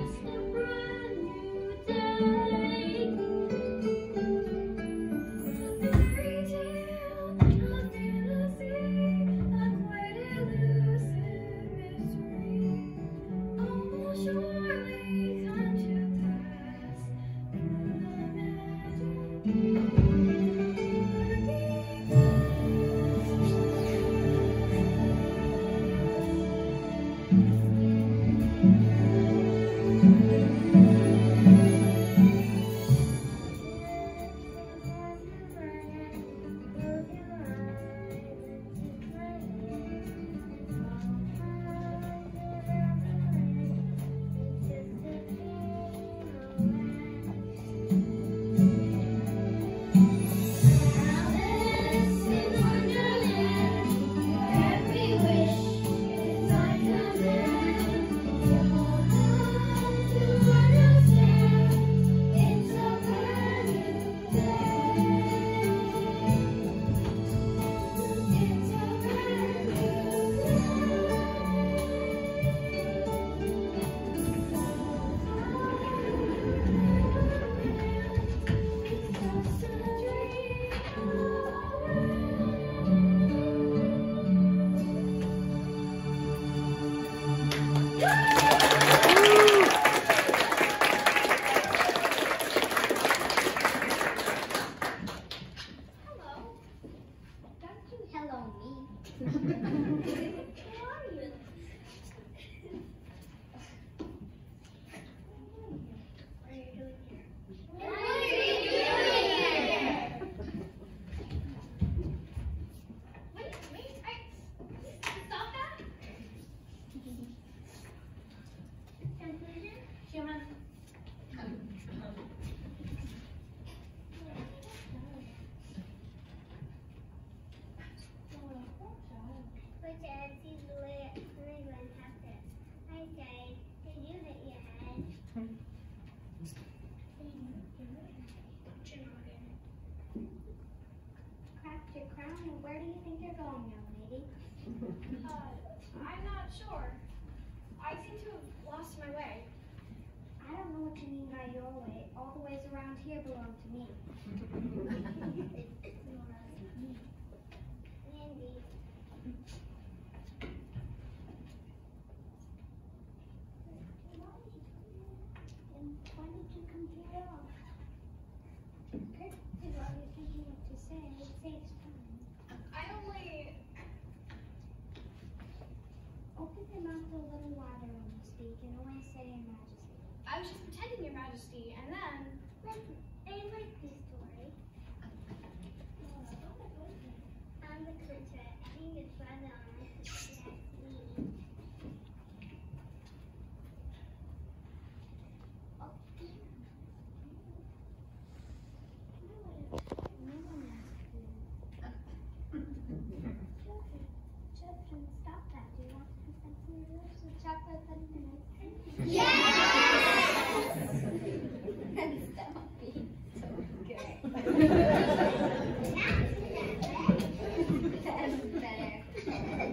Where do you think you're going, young lady? I'm not sure. I seem to have lost my way. I don't know what you mean by your way. All the ways around here belong to me. Andy. Why did you come here off? Good. While you're thinking what to say, it saves time. Open your mouth a little wider when you speak and only say Your Majesty. I was just pretending, Your Majesty, and then... I like this story. I'm the critter. I think it's rather honest. That's me. Stop that. Do you want to present some chocolate pudding? Yes! That would be so good. That's better.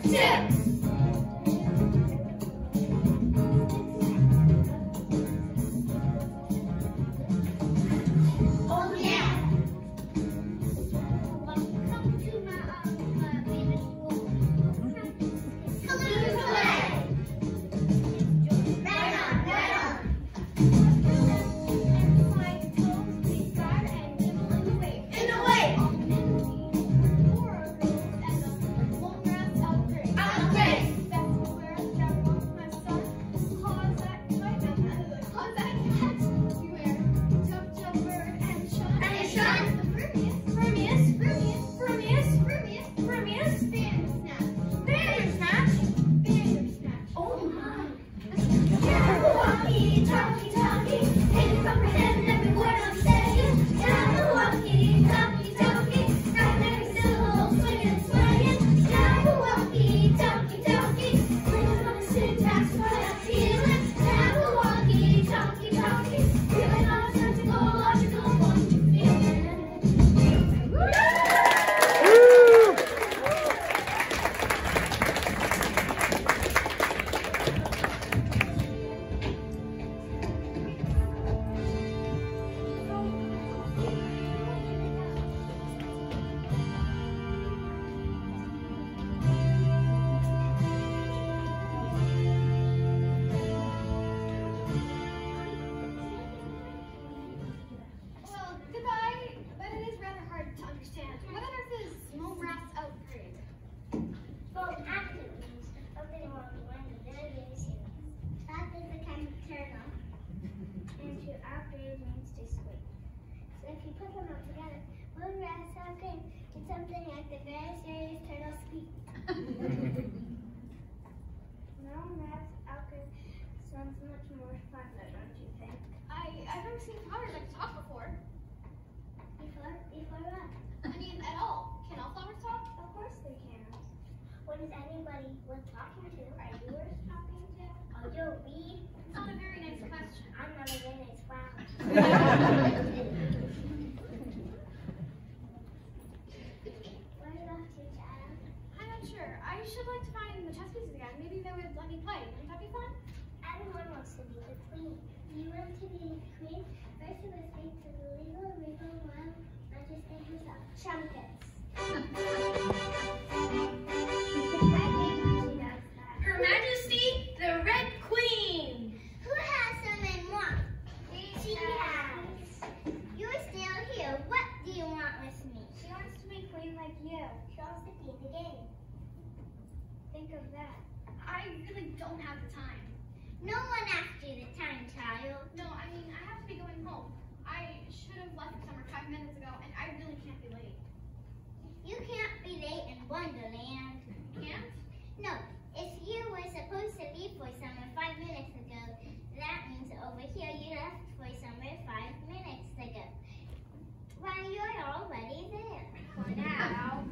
It's something like the very serious turtle speak. No, that's okay. Sounds much more fun, though, don't you think? I've never seen flowers like talk before. Before what? I mean, at all. Can all flowers talk? Of course they can. What is anybody worth talking to? Are you worth talking to? Oh, you'll be. It's not a very nice question. I'm not a very nice flower. Where are you off to, child? I'm not sure. I should like to find the chess pieces again. Maybe they would let me play. Wouldn't that be fun? Everyone wants to be the queen. You want to be the queen? First you must speak to the legal, royal majesty herself. Trumpets. Her Majesty, the Red Queen. Who has some in one? She has. You're still here. What do you want with me? She wants to be queen like you. She wants to be in the game. Think of that. I really don't have the time. No one asked you the time, child. No, I mean, I have to be going home. I should have left somewhere 5 minutes ago, and I really can't be late. You can't be late in Wonderland. Can't? No. If you were supposed to leave for somewhere 5 minutes ago, that means over here you left for somewhere 5 minutes ago. Well, you're already there. For now.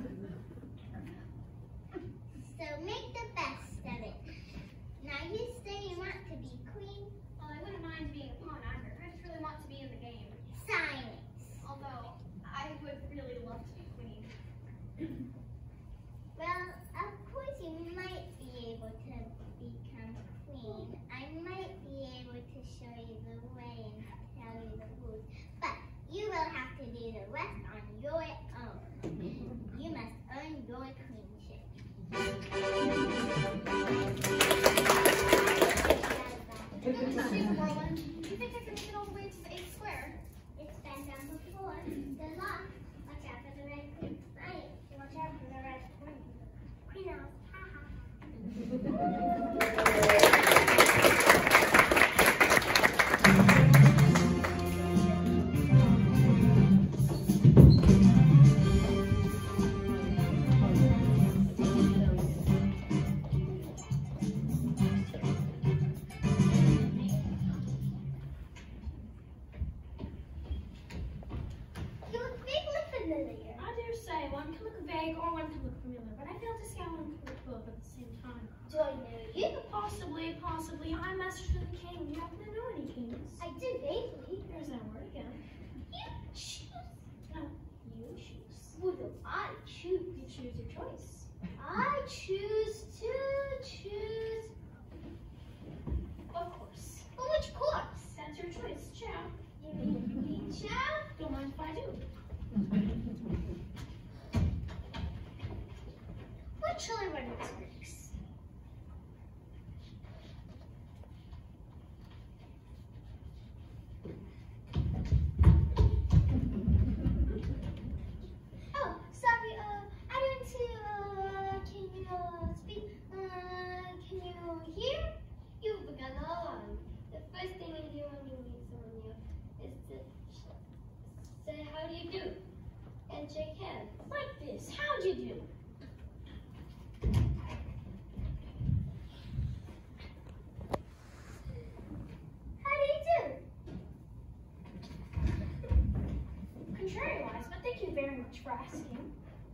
So make the best of it. Now you say you want to be queen. Well, I wouldn't mind being a pawn either. I just really want to be in the game. Silence. Although, I would really love to be queen. Well, of course you might be able to become queen. I might be able to show you the way and tell you the rules. But you will have to do the rest on your own. You must earn your queenship. Shoot, Roland. Do you think I can make it all the way to the 8th square? It's been done before. Good luck. Watch out for the red queen. Right. Watch out for the red queen. Queen else. Ha ha You look vaguely familiar. I dare say, one can look vague or one can look familiar, but I fail to see how one can look both at the same time. Do I know you? Possibly. I'm Master to the King. You happen to know any kings? I do vaguely. There's that word again. You choose. No, you choose. Who do I choose? You choose your choice. I choose How do you do? And shake hands. Like this. How'd you do? How do you do? Contrary-wise, but thank you very much for asking.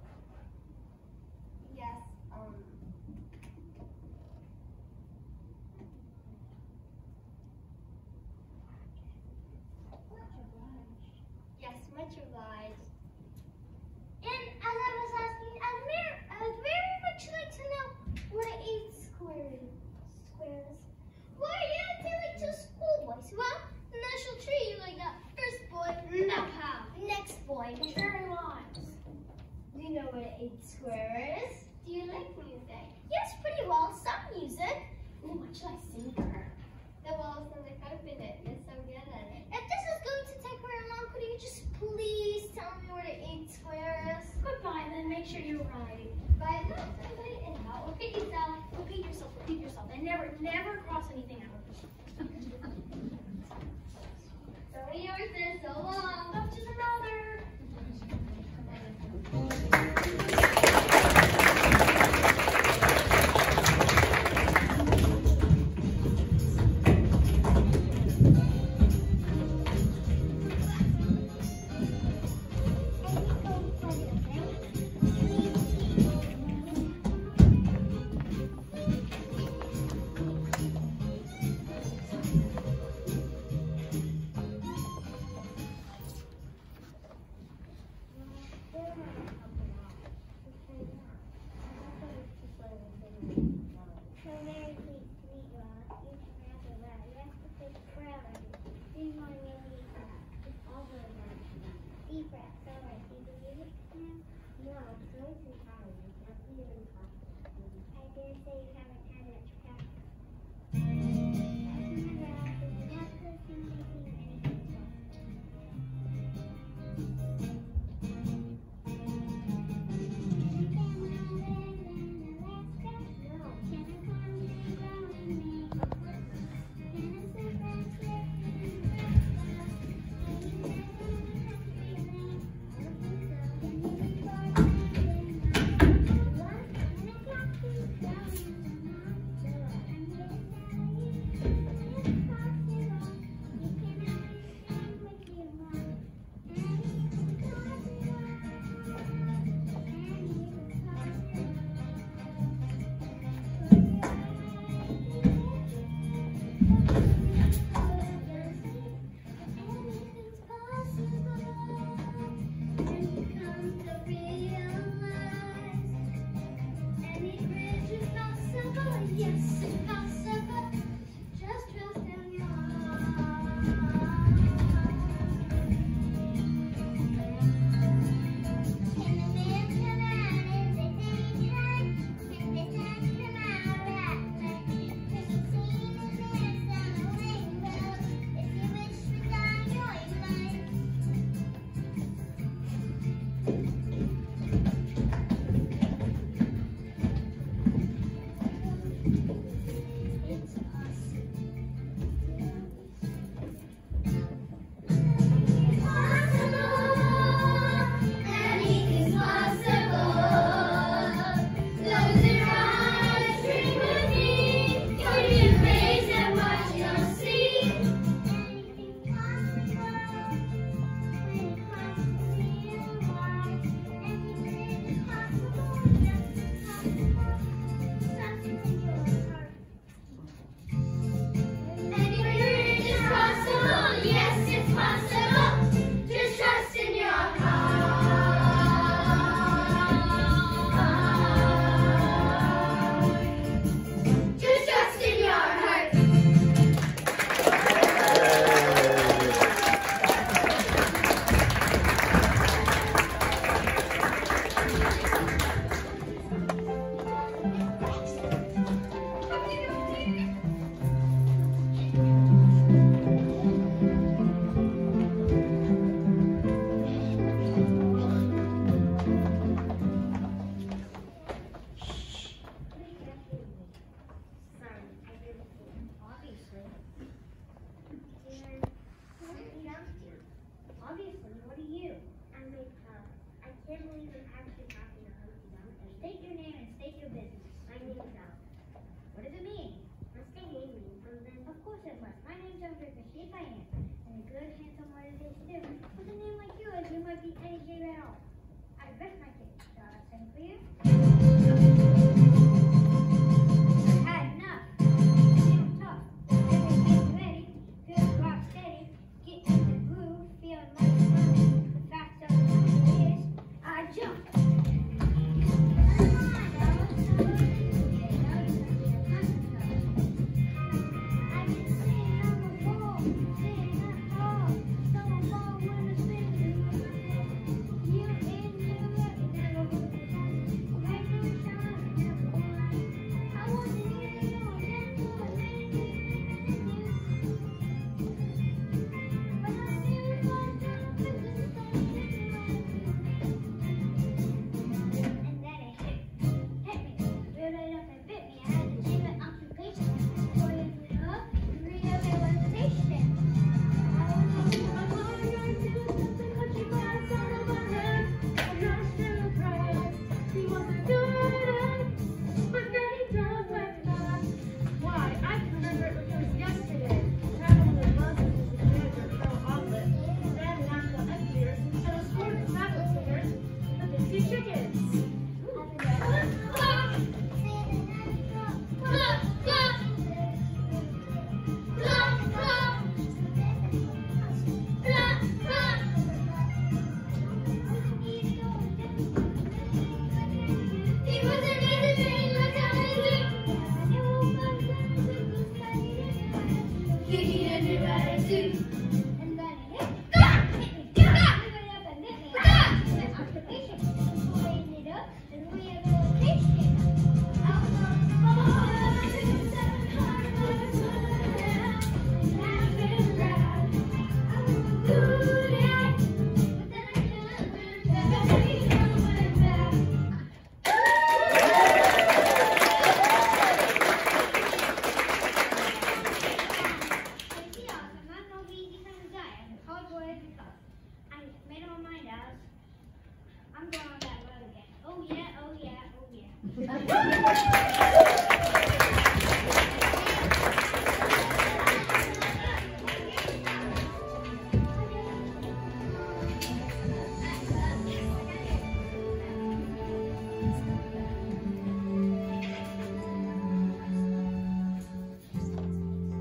Yes, Yes, much obliged. And as I was asking, I would very much like to know what an 8 square is. Why, yeah, they like to school boys. Well, the national tree, you like that first boy, now how? Next boy, very wise. Do you know what an 8 square is? Do you like music? Yes, pretty well. Some music. Oh, what should I sing for her? The walls on the carpet. You're so good at it. If this is going to take very long, could you just please tell me what an 8 square is? Goodbye, then make sure you're right. Bye, somebody and out. Repeat yourself. Repeat yourself. Repeat yourself. And never cross anything out. So yours is so long. Up to the mother.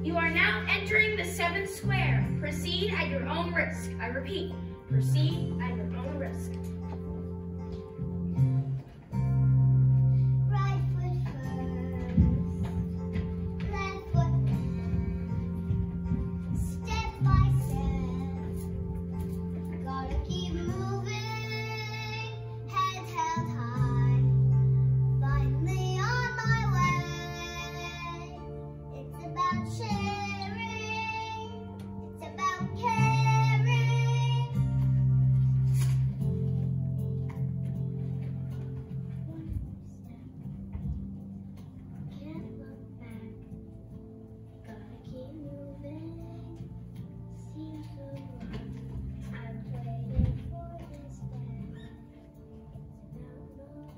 You are now entering the 7th square. Proceed at your own risk. I repeat, proceed at your own risk. Right foot first, left foot next, step by step. Gotta keep moving, head held high. Finally on my way. It's about sharing, it's about caring. One step, can't look back. Gotta keep moving, seems so long. I've waited for this day. It's about knowing,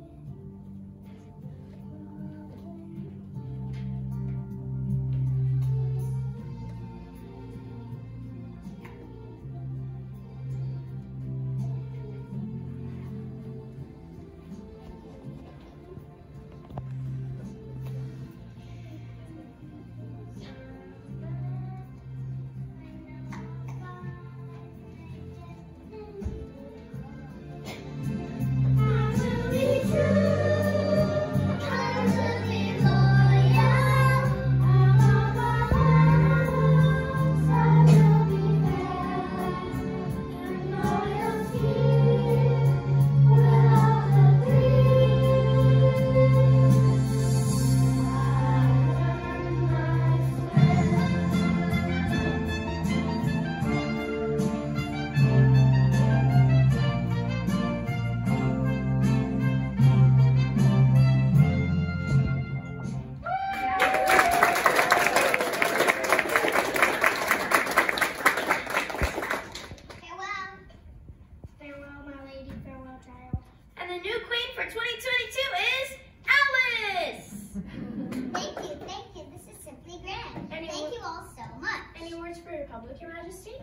farewell, my lady, farewell, child. And the new queen for 2022 is Alice! Thank you. This is simply grand. Thank you all so much. Any words for your public, Your Majesty?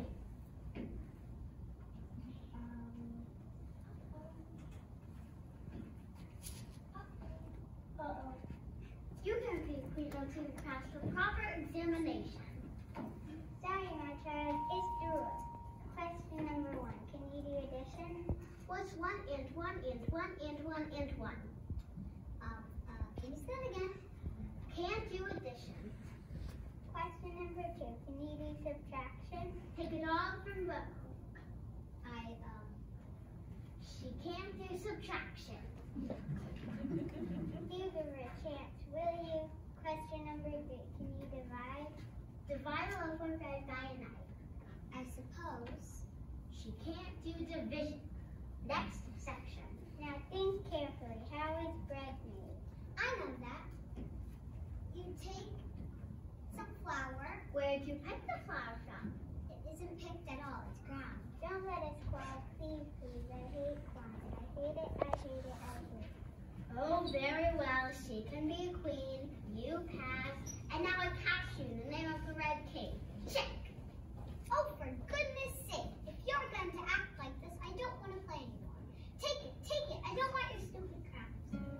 You can be queen until you pass the proper examination. Sorry, my child, it's Dura. Question number 1, Canadian edition. What's 1 and 1 and 1 and 1 and 1? Can you say that again? Can't do addition. Question number 2, Canadian subtraction. Take it all from both. She can't do subtraction. Give her a chance, will you? Question number 3, can you divide? Divide a loaf of bread by a knife. I suppose she can't do division. Next section. Now think carefully. How is bread made? I know that. You take some flour. Where'd you pick the flour from? It isn't picked at all. It's ground. Don't let us quarrel, please. I hate quarreling. I hate it. Oh, very well. She can be a queen. You pass. And now I pass you in the name of the Red King. Check. Oh, for goodness sake. If you're going to act like this, I don't want to play anymore. Take it. I don't want your stupid crap.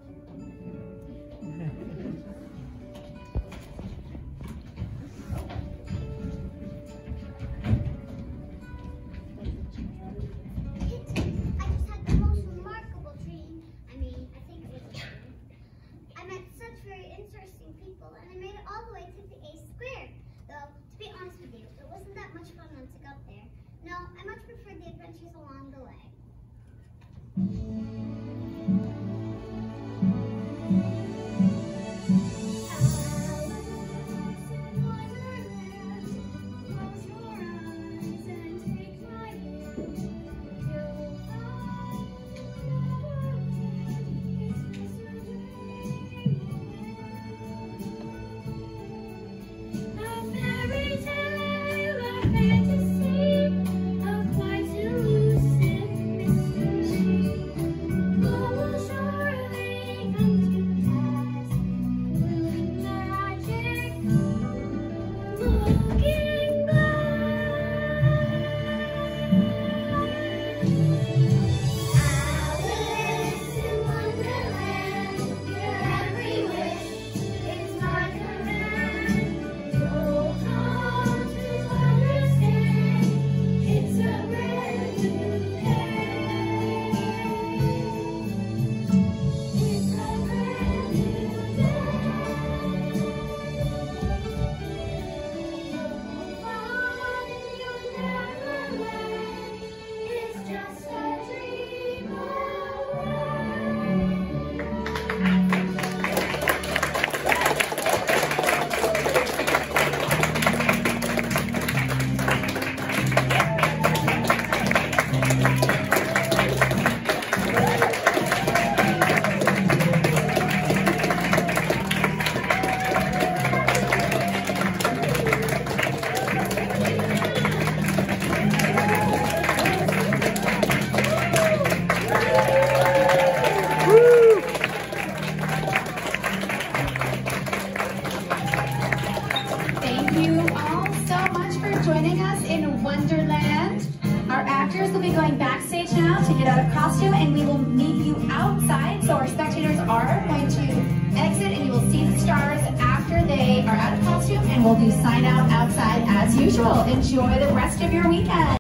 I just had the most remarkable dream. I think it was a dream. I met such very interesting people, and I made it all the way to the A squared. Though, to be honest with you, it wasn't that much fun once I got there. No, I much preferred the adventures along the way. Fantasy, a quite elusive mystery. Wonderland. Our actors will be going backstage now to get out of costume, and we will meet you outside. So our spectators are going to exit, and you will see the stars after they are out of costume, and we'll do sign out outside as usual. Enjoy the rest of your weekend.